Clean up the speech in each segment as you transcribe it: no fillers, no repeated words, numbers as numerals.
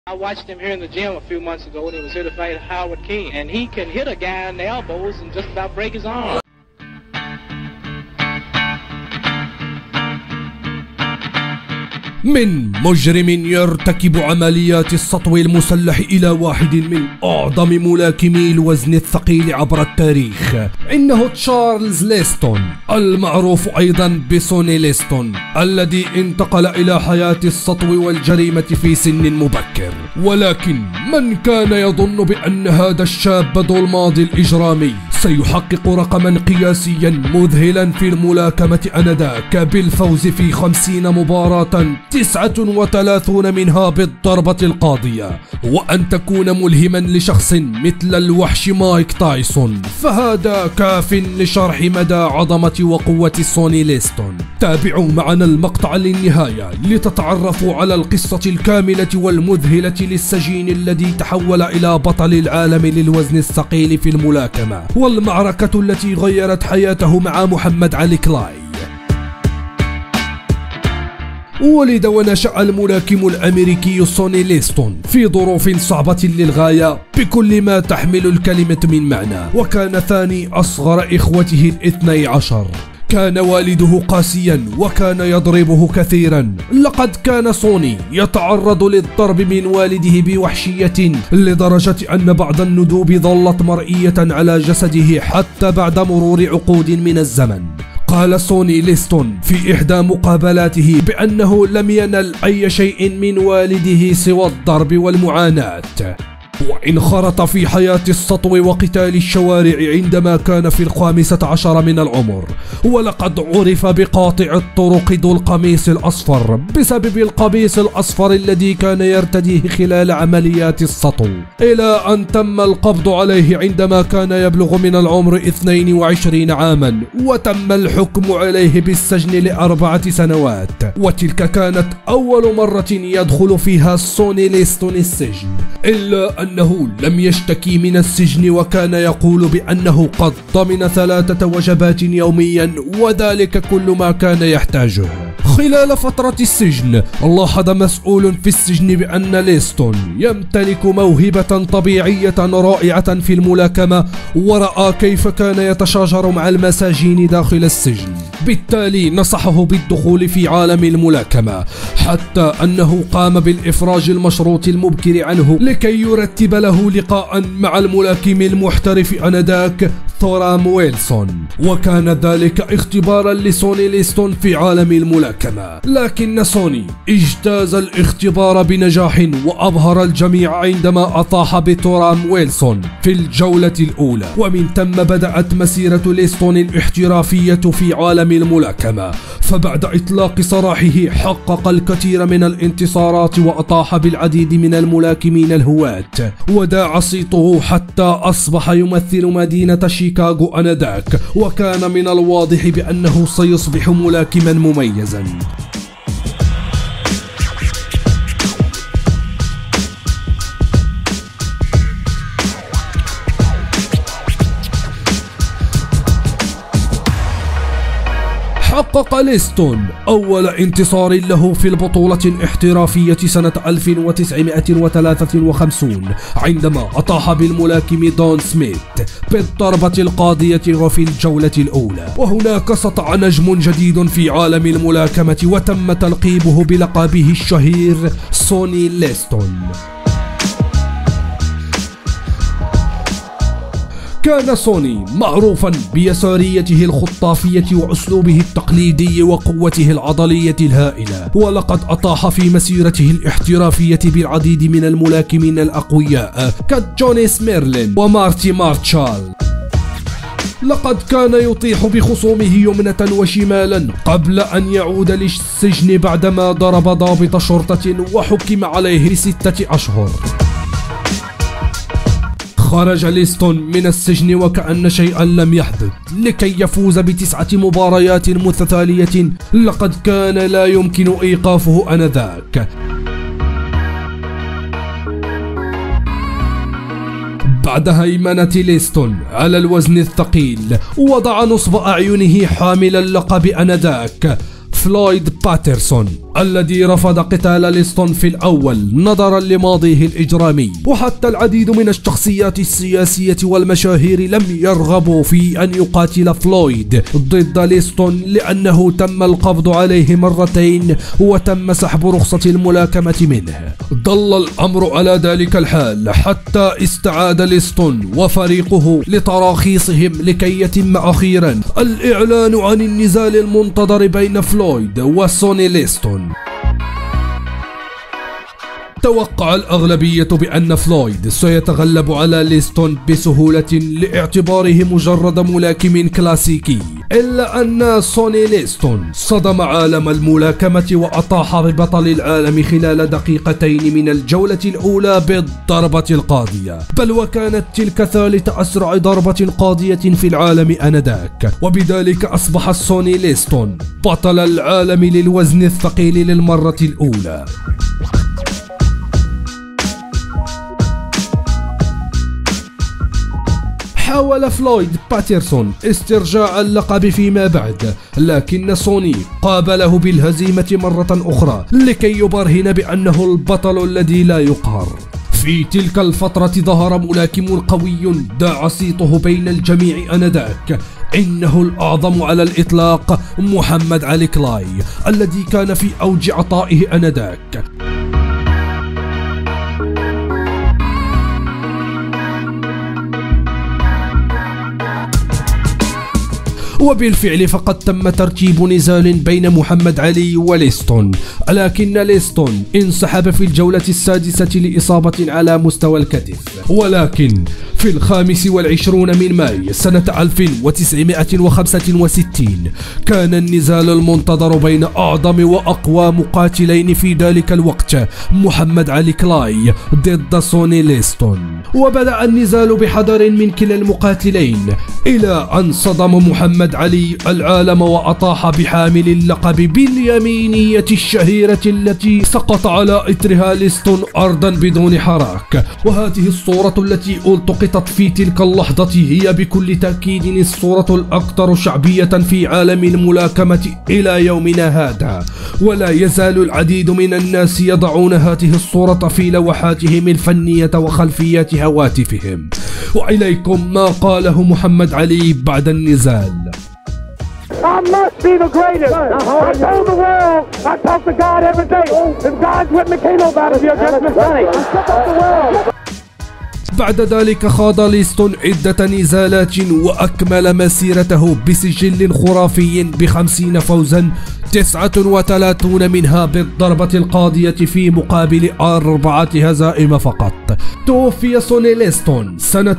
I watched him here in the gym a few months ago when he was here to fight Howard King, and he can hit a guy in the elbows and just about break his arm. من مجرم يرتكب عمليات السطو المسلح إلى واحد من أعظم ملاكمي الوزن الثقيل عبر التاريخ، إنه تشارلز ليستون المعروف أيضا بسوني ليستون، الذي انتقل إلى حياة السطو والجريمة في سن مبكر. ولكن من كان يظن بأن هذا الشاب ذو الماضي الإجرامي سيحقق رقما قياسيا مذهلا في الملاكمة آنذاك بالفوز في 50 مباراة 39 منها بالضربة القاضية، وأن تكون ملهما لشخص مثل الوحش مايك تايسون، فهذا كاف لشرح مدى عظمة وقوة سوني ليستون. تابعوا معنا المقطع للنهاية لتتعرفوا على القصة الكاملة والمذهلة للسجين الذي تحول إلى بطل العالم للوزن الثقيل في الملاكمة، والمعركة التي غيرت حياته مع محمد علي كلاي. ولد ونشأ الملاكم الأمريكي سوني ليستون في ظروف صعبة للغاية بكل ما تحمل الكلمة من معنى، وكان ثاني أصغر إخوته ال12. كان والده قاسيا وكان يضربه كثيرا، لقد كان سوني يتعرض للضرب من والده بوحشية لدرجة أن بعض الندوب ظلت مرئية على جسده حتى بعد مرور عقود من الزمن. قال سوني ليستون في إحدى مقابلاته بأنه لم ينل أي شيء من والده سوى الضرب والمعاناة، وانخرط في حياة السطو وقتال الشوارع عندما كان في 15 من العمر، ولقد عرف بقاطع الطرق ذو القميص الأصفر بسبب القميص الأصفر الذي كان يرتديه خلال عمليات السطو، إلى أن تم القبض عليه عندما كان يبلغ من العمر 22 عاما، وتم الحكم عليه بالسجن ل4 سنوات. وتلك كانت أول مرة يدخل فيها سوني ليستون السجن، إلا أنه لم يشتكي من السجن، وكان يقول بأنه قد ضمن 3 وجبات يوميا، وذلك كل ما كان يحتاجه. خلال فترة السجن لاحظ مسؤول في السجن بأن ليستون يمتلك موهبة طبيعية رائعة في الملاكمة، ورأى كيف كان يتشاجر مع المساجين داخل السجن، بالتالي نصحه بالدخول في عالم الملاكمة، حتى أنه قام بالإفراج المشروط المبكر عنه لكي يرتب له لقاء مع الملاكم المحترف آنذاك ثورام ويلسون، وكان ذلك اختبارا لسوني ليستون في عالم الملاكمة. لكن سوني اجتاز الاختبار بنجاح وأبهر الجميع عندما أطاح بثورام ويلسون في الجولة الأولى، ومن ثم بدأت مسيرة ليستون الاحترافية في عالم الملاكمة. فبعد إطلاق سراحه حقق الكثير من الانتصارات وأطاح بالعديد من الملاكمين الهواة، وداع صيته حتى أصبح يمثل مدينة شيكاغو آنذاك، وكان من الواضح بأنه سيصبح ملاكما مميزا. حقق ليستون أول انتصار له في البطولة الاحترافية سنة 1953 عندما أطاح بالملاكم دون سميث بالضربة القاضية وفي الجولة الأولى، وهناك سطع نجم جديد في عالم الملاكمة وتم تلقيبه بلقبه الشهير سوني ليستون. كان سوني معروفا بيساريته الخطافية وأسلوبه التقليدي وقوته العضلية الهائلة، ولقد أطاح في مسيرته الاحترافية بالعديد من الملاكمين الأقوياء كجوني سميرلين ومارتي مارتشال. لقد كان يطيح بخصومه يمنة وشمالا قبل أن يعود للسجن بعدما ضرب ضابط شرطة وحكم عليه ب6 أشهر. خرج ليستون من السجن وكأن شيئا لم يحدث لكي يفوز ب9 مباريات متتالية لقد كان لا يمكن إيقافه آنذاك. بعد هيمنة ليستون على الوزن الثقيل وضع نصب أعينه حامل اللقب آنذاك فلويد باترسون الذي رفض قتال ليستون في الأول نظرا لماضيه الإجرامي. وحتى العديد من الشخصيات السياسية والمشاهير لم يرغبوا في أن يقاتل فلويد ضد ليستون لأنه تم القبض عليه مرتين وتم سحب رخصة الملاكمة منه. ظل الأمر على ذلك الحال حتى استعاد ليستون وفريقه لتراخيصهم لكي يتم أخيرا الإعلان عن النزال المنتظر بين فلويد وسوني ليستون. توقع الأغلبية بأن فلويد سيتغلب على ليستون بسهولة لاعتباره مجرد ملاكم كلاسيكي، إلا أن سوني ليستون صدم عالم الملاكمة وأطاح ببطل العالم خلال دقيقتين من الجولة الأولى بالضربة القاضية، بل وكانت تلك ثالث أسرع ضربة قاضية في العالم آنذاك، وبذلك أصبح سوني ليستون بطل العالم للوزن الثقيل للمرة الأولى. حاول فلويد باترسون استرجاع اللقب فيما بعد، لكن سوني قابله بالهزيمة مرة أخرى لكي يبرهن بأنه البطل الذي لا يقهر. في تلك الفترة ظهر ملاكم قوي داع صيته بين الجميع آنذاك، إنه الأعظم على الإطلاق محمد علي كلاي الذي كان في أوج عطائه آنذاك. وبالفعل فقد تم ترتيب نزال بين محمد علي وليستون، لكن ليستون انسحب في الجولة السادسة لإصابة على مستوى الكتف. ولكن في 25 من ماي سنة 1965 كان النزال المنتظر بين أعظم وأقوى مقاتلين في ذلك الوقت محمد علي كلاي ضد سوني ليستون. وبدأ النزال بحذر من كلا المقاتلين إلى أن صدم محمد علي العالم وأطاح بحامل اللقب باليمينية الشهيرة التي سقط على إثرها ليستون أرضا بدون حراك. وهذه الصورة التي التقطت في تلك اللحظة هي بكل تأكيد الصورة الأكثر شعبية في عالم الملاكمة إلى يومنا هذا، ولا يزال العديد من الناس يضعون هذه الصورة في لوحاتهم الفنية وخلفيات هواتفهم. وإليكم ما قاله محمد علي بعد النزال. I must be the greatest. I told the world, I talk to God every day. If God's with me, can't nobody be against me. I'm sick of the world. بعد ذلك خاض ليستون عدة نزالات وأكمل مسيرته بسجل خرافي ب50 فوزا 39 منها بالضربة القاضية في مقابل 4 هزائم فقط. توفي سوني ليستون سنة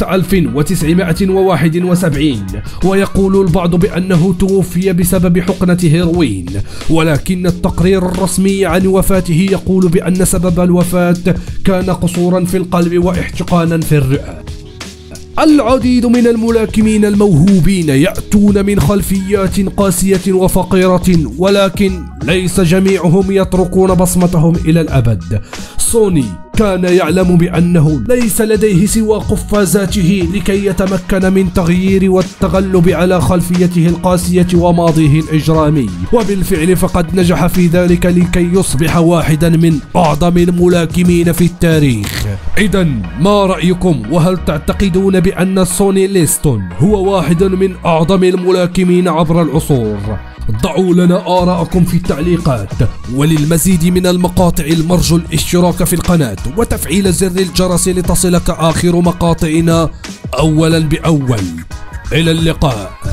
1971، ويقول البعض بأنه توفي بسبب حقنة هيروين، ولكن التقرير الرسمي عن وفاته يقول بأن سبب الوفاة كان قصورا في القلب واحتقانا في الرئة. العديد من الملاكمين الموهوبين يأتون من خلفيات قاسية وفقيرة، ولكن ليس جميعهم يتركون بصمتهم إلى الأبد. سوني كان يعلم بأنه ليس لديه سوى قفازاته لكي يتمكن من تغيير والتغلب على خلفيته القاسية وماضيه الإجرامي، وبالفعل فقد نجح في ذلك لكي يصبح واحدا من أعظم الملاكمين في التاريخ. إذن ما رأيكم؟ وهل تعتقدون بأن سوني ليستون هو واحد من أعظم الملاكمين عبر العصور؟ ضعوا لنا آراءكم في التعليقات، وللمزيد من المقاطع المرجو الاشتراك في القناة وتفعيل زر الجرس لتصلك آخر مقاطعنا أولا بأول. إلى اللقاء.